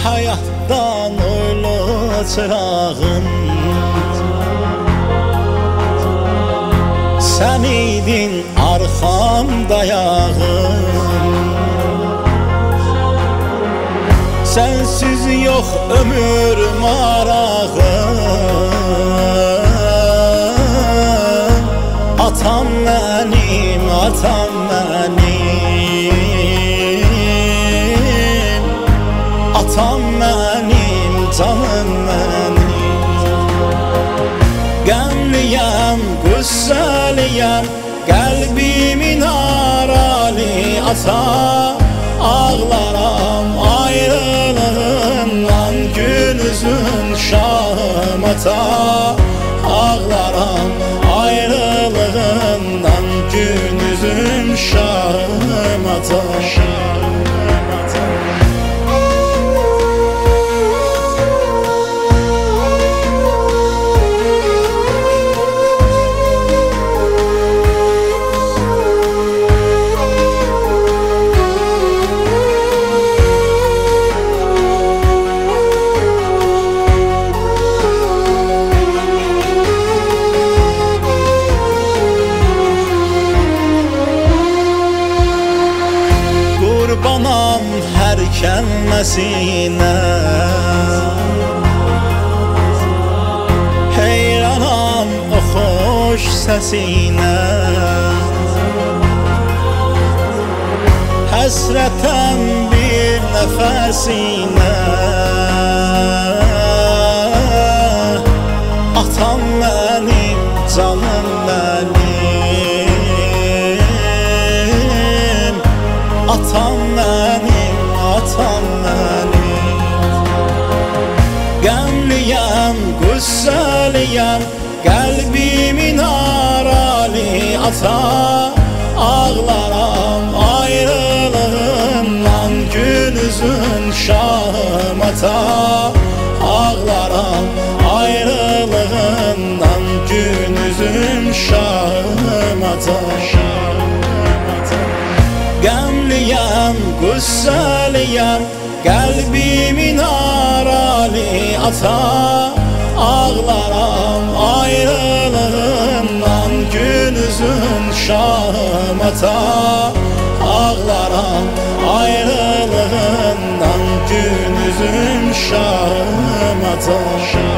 hayatdan oylu çırağım. Sen idin arxamda yağım. Sensiz yok ömür marağım. Atam benim, atam benim. Atam benim, canım benim. Qəmliyəm, qüssəliyəm, qəlbimin arali ata. Ağlaram ayrılığından, gün üzün şahım ata. Ağlaram ayrılığından, gün üzün şahım ata. Qurbanam hər kəlməsinə, heyranam o xoş səsinə. Həsrətəm bir nəfəsinə, atam mənim, canım mənim. Atam mənim, atam mənim. Qəmliyəm, qüssəliyəm, qəlbimin arali ata. Ağlaram ayrılığından, gün üzün şahım ata. Ağlaram ayrılığından, gün üzün şahım ata. Qəmliyəm, qüssəliyəm, qəlbimin arali ata. Ağlaram ayrılığından, gün üzün şahım ata. Ağlaram ayrılığından, gün üzün şahım ata.